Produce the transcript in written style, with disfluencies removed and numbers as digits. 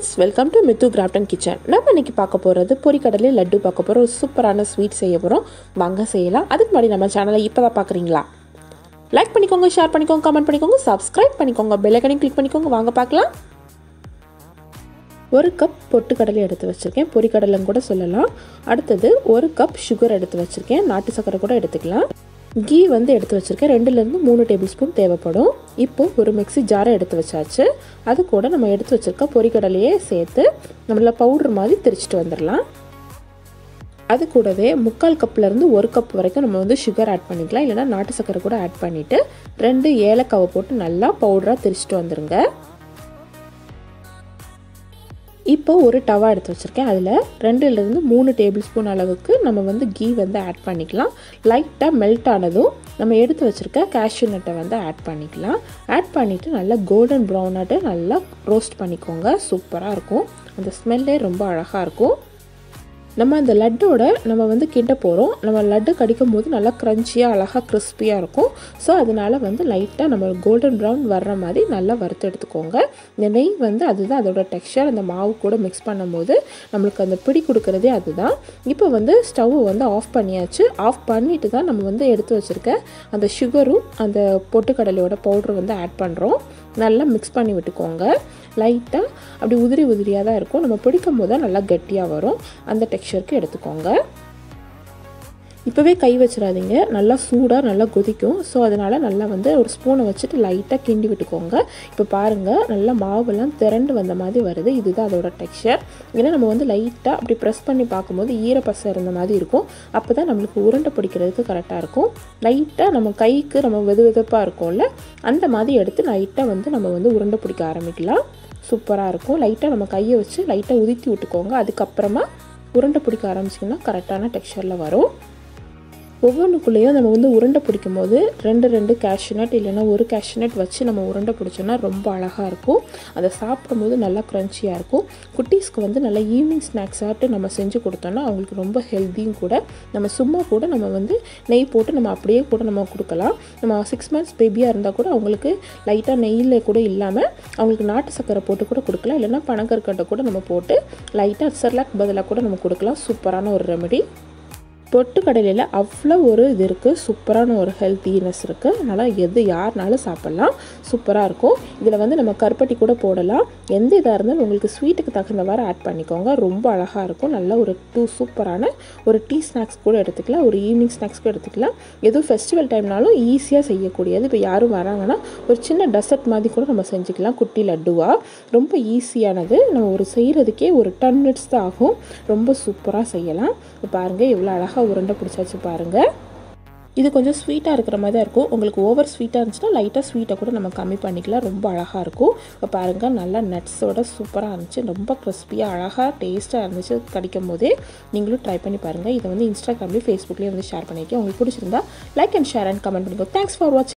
Welcome to Mithu craft kitchen. நம்ம இன்னைக்கு பார்க்க போகிறது பொரிக்கடலை லட்டு பார்க்க போகிறோம். ஒரு சூப்பரான ஸ்வீட் செய்ய போகிறோம். வாங்க செய்யலாம். அதுக்கு முன்னாடி நம்ம சேனலை இப்போ தான் பார்க்குறீங்களா, லைக் பண்ணிக்கோங்க, ஷேர் பண்ணிக்கோங்க, கமெண்ட் பண்ணிக்கோங்க, சப்ஸ்கிரைப் பண்ணிக்கோங்க, பெல் ஐகானையும் கிளிக் பண்ணிக்கோங்க. வாங்க பார்க்கலாம். ஒரு கப் பொட்டுக்கடலை எடுத்து வச்சுருக்கேன், பொரிக்கடலைன்னு கூட சொல்லலாம். அடுத்தது ஒரு கப் சுகர் எடுத்து வச்சுருக்கேன், நாட்டு சர்க்கரை கூட எடுத்துக்கலாம். கீ எடுத்து வச்சுருக்கேன், 2-3 டேபிள் ஸ்பூன் தேவைப்படும். இப்போது ஒரு மிக்ஸி ஜாரை எடுத்து வச்சாச்சு. அது கூட நம்ம எடுத்து வச்சுருக்க பொரிக்கடலையே சேர்த்து நம்மள பவுடர் மாதிரி திரிச்சிட்டு வந்துடலாம். அது கூடவே 3/4 கப்லேருந்து 1 கப் வரைக்கும் நம்ம சுகர் ஆட் பண்ணிக்கலாம், இல்லைனா நாட்டு சர்க்கரை கூட ஆட் பண்ணிவிட்டு 2 ஏலக்காவை போட்டு நல்லா பவுடராக திரிச்சிட்டு வந்துடுங்க. இப்போ ஒரு டவா எடுத்து வச்சுருக்கேன், அதில் 2-3 டேபிள் ஸ்பூன் அளவுக்கு நம்ம கீ ஆட் பண்ணிக்கலாம். லைட்டாக மெல்ட் ஆனதும் நம்ம எடுத்து வச்சுருக்க கேஷ்யூ நட்டை ஆட் பண்ணிக்கலாம். ஆட் பண்ணிவிட்டு நல்லா கோல்டன் ப்ரௌனாட்டு நல்லா ரோஸ்ட் பண்ணிக்கோங்க. சூப்பராக இருக்கும், அந்த ஸ்மெல்லே ரொம்ப அழகாக இருக்கும். நம்ம அந்த லட்டோட நம்ம கிட்ட போகிறோம். நம்ம லட்டு கடிக்கும் போது நல்லா க்ரன்ச்சியாக அழகாக கிறிஸ்பியாக இருக்கும். ஸோ அதனால் லைட்டாக நம்ம கோல்டன் ப்ரௌன் வர்ற மாதிரி நல்லா வறுத்து எடுத்துக்கோங்க. இந்த நெய் அதுதான் அதோட டெக்ஸ்சர். அந்த மாவு கூட மிக்ஸ் பண்ணும்போது நம்மளுக்கு அந்த பிடி கொடுக்குறதே அதுதான். இப்போ ஸ்டவ்வை ஆஃப் பண்ணியாச்சு. ஆஃப் பண்ணிட்டு தான் நம்ம எடுத்து வச்சுருக்க அந்த சுகரும் அந்த பொட்டுக்கடலையோட பவுடர் ஆட் பண்ணுறோம். நல்லா மிக்ஸ் பண்ணி விட்டுக்கோங்க. லைட்டாக அப்படி உதிரி உதிரியாக தான் இருக்கும். நம்ம பிடிக்கும் போது தான் நல்லா கெட்டியாக வரும். அந்த டெக்ஸ்சருக்கு எடுத்துக்கோங்க. இப்போவே கை வச்சிடாதீங்க, நல்லா சூடாக நல்லா கொதிக்கும். ஸோ அதனால் நல்லா ஒரு ஸ்பூனை வச்சுட்டு லைட்டாக கிண்டி விட்டுக்கோங்க. இப்போ பாருங்கள், நல்லா மாவுலாம் திரண்டு வந்த மாதிரி வருது. இதுதான் அதோட டெக்ஸ்சர். ஏன்னா நம்ம லைட்டாக அப்படி ப்ரெஸ் பண்ணி பார்க்கும்போது ஈரப்பசை இருந்த மாதிரி இருக்கும். அப்போ தான் நம்மளுக்கு உருண்டை பிடிக்கிறதுக்கு கரெக்டாக இருக்கும். லைட்டாக நம்ம கைக்கு நம்ம வெதுப்பாக இருக்கும்ல, அந்த மாதிரி எடுத்து லைட்டாக நம்ம உருண்டை பிடிக்க ஆரம்பிக்கலாம். சூப்பராக இருக்கும். லைட்டாக நம்ம கையை வச்சு லைட்டாக உதிர்த்தி விட்டுக்கோங்க. அதுக்கப்புறமா உருண்டை பிடிக்க ஆரம்பிச்சிங்கன்னா கரெக்டான டெக்ஸ்சரில் வரும். ஒவ்வொன்றுக்குள்ளேயும் நம்ம உருண்டை பிடிக்கும் போது 2 கேஷ்யூ நட் இல்லைன்னா ஒரு கேஷ்யூ நட் வச்சு நம்ம உருண்டை பிடிச்சோன்னா ரொம்ப அழகாக இருக்கும். அதை சாப்பிடும்போது நல்லா க்ரன்ச்சியாக இருக்கும். குட்டீஸ்க்கு நல்லா ஈவினிங் ஸ்நாக்ஸ் ஆட்டு நம்ம செஞ்சு கொடுத்தோன்னா அவங்களுக்கு ரொம்ப ஹெல்த்தியும் கூட. நம்ம சும்மா கூட நம்ம நெய் போட்டு நம்ம அப்படியே கூட நம்ம கொடுக்கலாம். நம்ம 6 months பேபியாக இருந்தால் கூட அவங்களுக்கு லைட்டாக நெய்யில் கூட இல்லாமல் அவங்களுக்கு நாட்டு சர்க்கரை போட்டு கூட கொடுக்கலாம், இல்லைன்னா பனங்கற்கண்டை கூட நம்ம போட்டு லைட்டாக செர்லாக் பதிலாக கூட நம்ம கொடுக்கலாம். சூப்பரான ஒரு ரெமெடி. பொட்டுக்கடலையில் அவ்வளோ ஒரு இது இருக்குது, சூப்பரான ஒரு ஹெல்த்தினஸ் இருக்குது. அதனால் யாருனாலும் சாப்பிட்லாம், சூப்பராக இருக்கும். இதில் நம்ம கருப்பட்டி கூட போடலாம். எந்த இதாக இருந்தாலும் உங்களுக்கு ஸ்வீட்டுக்கு தகுந்தவாறு ஆட் பண்ணிக்கோங்க. ரொம்ப அழகாக இருக்கும். நல்லா ஒரு சூப்பரான ஒரு டீ ஸ்நாக்ஸ் கூட எடுத்துக்கலாம், ஒரு ஈவினிங் ஸ்நாக்ஸ் கூட எடுத்துக்கலாம். எதுவும் ஃபெஸ்டிவல் டைம்னாலும் ஈஸியாக செய்யக்கூடியது. இப்போ யாரும் வராங்கன்னா ஒரு சின்ன டெசர்ட் மாதிரி கூட நம்ம செஞ்சுக்கலாம், குட்டி லட்டுவாக. ரொம்ப ஈஸியானது. நம்ம ஒரு செய்கிறதுக்கே ஒரு 10 minutes தான் ஆகும். ரொம்ப சூப்பராக செய்யலாம். இப்போ பாருங்கள் எவ்வளோ அழகாக உருண்டை பிடிச்சாச்சு பாருங்கள். இது கொஞ்சம் ஸ்வீட்டாக இருக்கிற மாதிரி தான் இருக்கும். உங்களுக்கு ஓவர் ஸ்வீட்டாக இருந்துச்சுன்னா லைட்டாக ஸ்வீட்டை கூட நம்ம கம்மி பண்ணிக்கலாம். ரொம்ப அழகாக இருக்கும். இப்போ பாருங்கள், நல்லா நட்ஸோட சூப்பராக இருந்துச்சு. ரொம்ப கிறிஸ்பியாக அழகாக டேஸ்ட்டாக இருந்துச்சு. கடிக்கும் போதே நீங்களும் ட்ரை பண்ணி பாருங்கள். இதை இன்ஸ்டாகிராம்லேயும் ஃபேஸ்புக்லேயும் ஷேர் பண்ணியிருக்கேன். உங்களுக்கு பிடிச்சிருந்தா like and share and comment பண்ணிக்கோ. தேங்க்ஸ் ஃபார் வாட்சிங்.